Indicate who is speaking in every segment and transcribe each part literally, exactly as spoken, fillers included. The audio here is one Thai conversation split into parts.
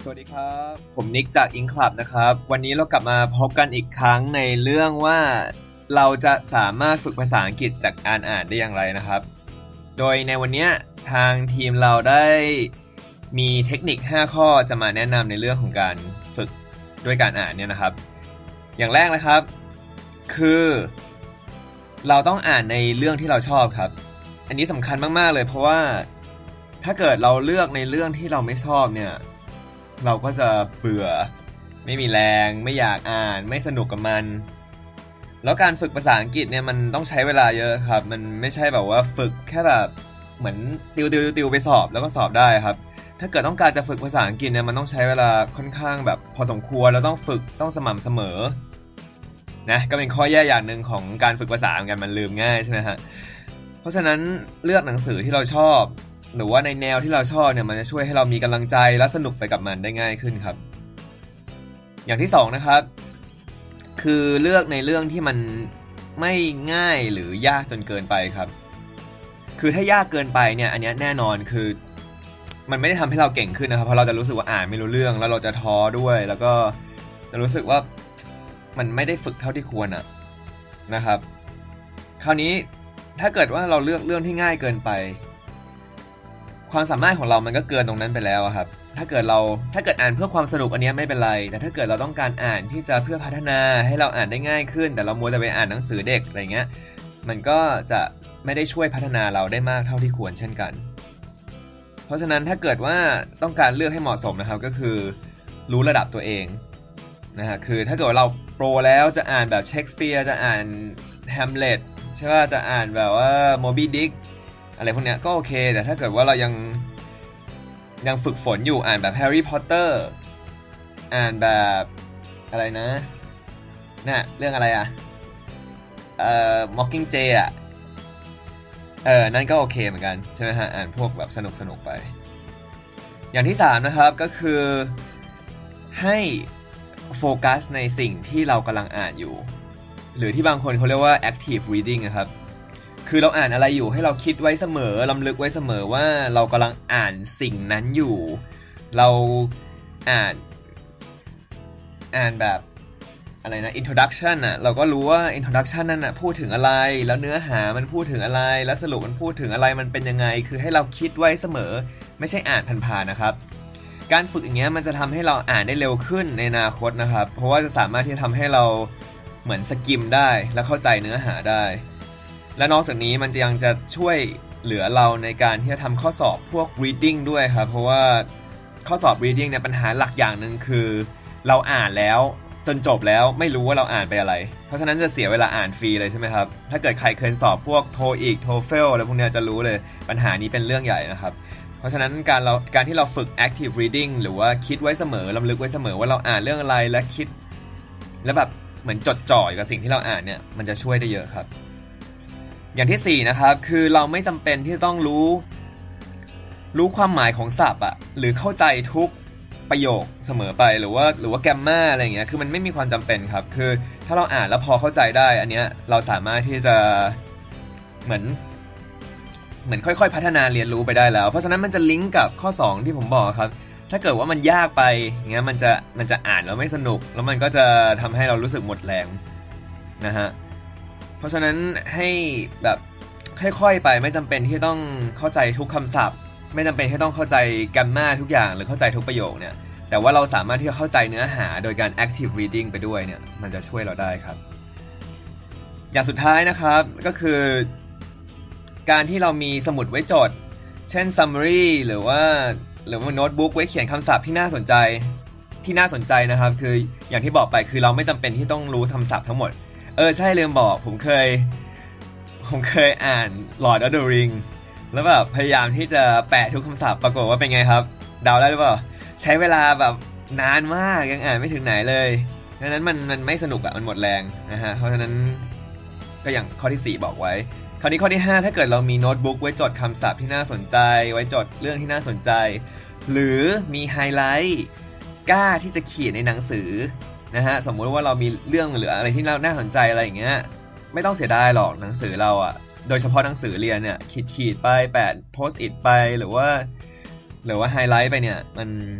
Speaker 1: สวัสดีครับผมนิกจาก Ink Club นะครับวันนี้เรากลับมาพบกันอีกครั้งในเรื่องว่าเราจะสามารถฝึกภาษาอังกฤษจากการอ่านได้อย่างไรนะครับโดยในวันนี้ทางทีมเราได้มีเทคนิคห้าข้อจะมาแนะนำในเรื่องของการฝึกด้วยการอ่านเนี่ยนะครับอย่างแรกนะครับคือเราต้องอ่านในเรื่องที่เราชอบครับอันนี้สำคัญมากๆเลยเพราะว่าถ้าเกิดเราเลือกในเรื่องที่เราไม่ชอบเนี่ยเราก็จะเบื่อไม่มีแรงไม่อยากอ่านไม่สนุกกับมันแล้วการฝึกภาษาอังกฤษเนี่ยมันต้องใช้เวลาเยอะครับมันไม่ใช่แบบว่าฝึกแค่แบบเหมือนติวติวติวไปสอบแล้วก็สอบได้ครับถ้าเกิดต้องการจะฝึกภาษาอังกฤษเนี่ยมันต้องใช้เวลาค่อนข้างแบบพอสมควรแล้วต้องฝึกต้องสม่ำเสมอนะก็เป็นข้อแย่อย่างหนึ่งของการฝึกภาษาเหมือนกันมันลืมง่ายใช่ไหมฮะเพราะฉะนั้นเลือกหนังสือที่เราชอบหรือว่าในแนวที่เราชอบเนี่ยมันจะช่วยให้เรามีกำลังใจและสนุกไปกับมันได้ง่ายขึ้นครับอย่างที่สองนะครับคือเลือกในเรื่องที่มันไม่ง่ายหรือยากจนเกินไปครับคือถ้ายากเกินไปเนี่ยอันนี้แน่นอนคือมันไม่ได้ทำให้เราเก่งขึ้นนะครับเพราะเราจะรู้สึกว่าอ่านไม่รู้เรื่องแล้วเราจะท้อด้วยแล้วก็จะรู้สึกว่ามันไม่ได้ฝึกเท่าที่ควรอะนะครับคราวนี้ถ้าเกิดว่าเราเลือกเรื่องที่ง่ายเกินไปความสามารถของเรามันก็เกินตรงนั้นไปแล้วครับถ้าเกิดเราถ้าเกิดอ่านเพื่อความสนุกอันนี้ไม่เป็นไรแต่ถ้าเกิดเราต้องการอ่านที่จะเพื่อพัฒนาให้เราอ่านได้ง่ายขึ้นแต่เรามัวแต่ไปอ่านหนังสือเด็กอะไรเงี้ยมันก็จะไม่ได้ช่วยพัฒนาเราได้มากเท่าที่ควรเช่นกันเพราะฉะนั้นถ้าเกิดว่าต้องการเลือกให้เหมาะสมนะครับก็คือรู้ระดับตัวเองนะฮะคือถ้าเกิดเราโปรแล้วจะอ่านแบบเชคสเปียร์จะอ่านแฮมเล็ตใช่ป่ะจะอ่านแบบว่าโมบี้ดิกอะไรพวกเนี้ยก็โอเคแต่ถ้าเกิดว่าเรายังยังฝึกฝนอยู่อ่านแบบแฮร์รี่พอตเตอร์อ่านแบบอะไรนะน่ะเรื่องอะไรอ่ะเอ่อ Mockingjay อ่ะเออนั่นก็โอเคเหมือนกันใช่ไหมฮะอ่านพวกแบบสนุกสนุกไปอย่างที่สามนะครับก็คือให้โฟกัสในสิ่งที่เรากำลังอ่านอยู่หรือที่บางคนเขาเรียกว่า active reading นะครับคือเราอ่านอะไรอยู่ให้เราคิดไว้เสมอลำลึกไว้เสมอว่าเรากำลังอ่านสิ่งนั้นอยู่เราอ่านอ่านแบบอะไรนะ introduction น่ะเราก็รู้ว่า introduction นั่นน่ะพูดถึงอะไรแล้วเนื้อหามันพูดถึงอะไรแล้วสรุปมันพูดถึงอะไรมันเป็นยังไงคือให้เราคิดไว้เสมอไม่ใช่อ่านผ่านๆนะครับการฝึกอย่างเงี้ยมันจะทำให้เราอ่านได้เร็วขึ้นในอนาคตนะครับเพราะว่าจะสามารถที่จะทำให้เราเหมือนสกิมได้และเข้าใจเนื้อหาได้และนอกจากนี้มันจะยังจะช่วยเหลือเราในการที่จะทำข้อสอบพวก reading ด้วยครับเพราะว่าข้อสอบ reading เนี่ยปัญหาหลักอย่างนึงคือเราอ่านแล้วจนจบแล้วไม่รู้ว่าเราอ่านไปอะไรเพราะฉะนั้นจะเสียเวลาอ่านฟรีเลยใช่ไหมครับถ้าเกิดใครเคยสอบพวก โทอีก โทเฟล อะไรพวกนี้จะรู้เลยปัญหานี้เป็นเรื่องใหญ่นะครับเพราะฉะนั้นการเราการที่เราฝึก active reading หรือว่าคิดไว้เสมอลำลึกไว้เสมอว่าเราอ่านเรื่องอะไรและคิดและแบบเหมือนจดจ่อกับสิ่งที่เราอ่านเนี่ยมันจะช่วยได้เยอะครับอย่างที่สี่นะครับคือเราไม่จำเป็นที่ต้องรู้รู้ความหมายของศัพท์อะหรือเข้าใจทุกประโยคเสมอไปหรือว่าหรือว่าแกรมมาอะไรอย่างเงี้ยคือมันไม่มีความจำเป็นครับคือถ้าเราอ่านแล้วพอเข้าใจได้อันเนี้ยเราสามารถที่จะเหมือนเหมือนค่อยๆพัฒนาเรียนรู้ไปได้แล้วเพราะฉะนั้นมันจะลิงก์กับข้อสองที่ผมบอกครับถ้าเกิดว่ามันยากไปเงี้ยมันจะมันจะอ่านแล้วไม่สนุกแล้วมันก็จะทำให้เรารู้สึกหมดแรงนะฮะเพราะฉะนั้นให้แบบค่อยๆไปไม่จำเป็นที่ต้องเข้าใจทุกคำศัพท์ไม่จำเป็นที่ต้องเข้าใจแกรมมาทุกอย่างหรือเข้าใจทุกประโยคเนี่ยแต่ว่าเราสามารถที่จะเข้าใจเนื้อหาโดยการ active reading ไปด้วยเนี่ยมันจะช่วยเราได้ครับอย่างสุดท้ายนะครับก็คือการที่เรามีสมุดไว้จดเช่น summary หรือว่าหรือว่าโน้ตบุ๊กไว้เขียนคำศัพท์ที่น่าสนใจที่น่าสนใจนะครับคืออย่างที่บอกไปคือเราไม่จำเป็นที่ต้องรู้คำศัพท์ทั้งหมดเออใช่ลืมบอกผมเคยผมเคยอ่าน Lord of the Ring แล้วแบบพยายามที่จะแปะทุกคำศัพท์ปรากฏว่าเป็นไงครับเดาได้หรือเปล่าใช้เวลาแบบนานมากยังอ่านไม่ถึงไหนเลยดังนั้นมันมันไม่สนุกอะมันหมดแรงนะฮะเพราะฉะนั้นก็อย่างข้อที่สี่บอกไว้คราวนี้ข้อที่ห้าถ้าเกิดเรามีโน้ตบุ๊กไว้จดคำศัพท์ที่น่าสนใจไว้จดเรื่องที่น่าสนใจหรือมีไฮไลท์กล้าที่จะเขียนในหนังสือนะฮะสมมุติว่าเรามีเรื่องหรืออะไรที่เราน่าสนใจอะไรอย่างเงี้ยไม่ต้องเสียดายหรอกหนังสือเราอ่ะโดยเฉพาะหนังสือเรียนเนี่ยขีดๆไปแปะโพสต์อิทไปหรือว่าหรือว่าไฮไลท์ไปเนี่ยมัน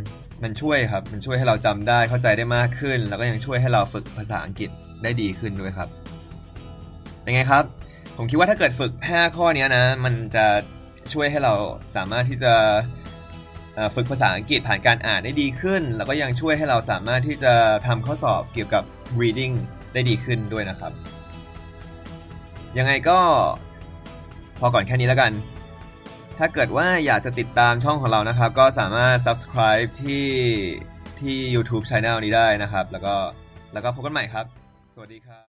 Speaker 1: มันช่วยครับมันช่วยให้เราจำได้เข้าใจได้มากขึ้นแล้วก็ยังช่วยให้เราฝึกภาษาอังกฤษได้ดีขึ้นด้วยครับเป็นไงครับผมคิดว่าถ้าเกิดฝึกห้าข้อนี้นะมันจะช่วยให้เราสามารถที่จะฝึกภาษาอังกฤษผ่านการอ่านได้ดีขึ้นแล้วก็ยังช่วยให้เราสามารถที่จะทำข้อสอบเกี่ยวกับ reading ได้ดีขึ้นด้วยนะครับยังไงก็พอก่อนแค่นี้แล้วกันถ้าเกิดว่าอยากจะติดตามช่องของเรานะครับก็สามารถ subscribe ที่ที่ YouTube Channel นี้ได้นะครับแล้วก็แล้วก็พบกันใหม่ครับสวัสดีครับ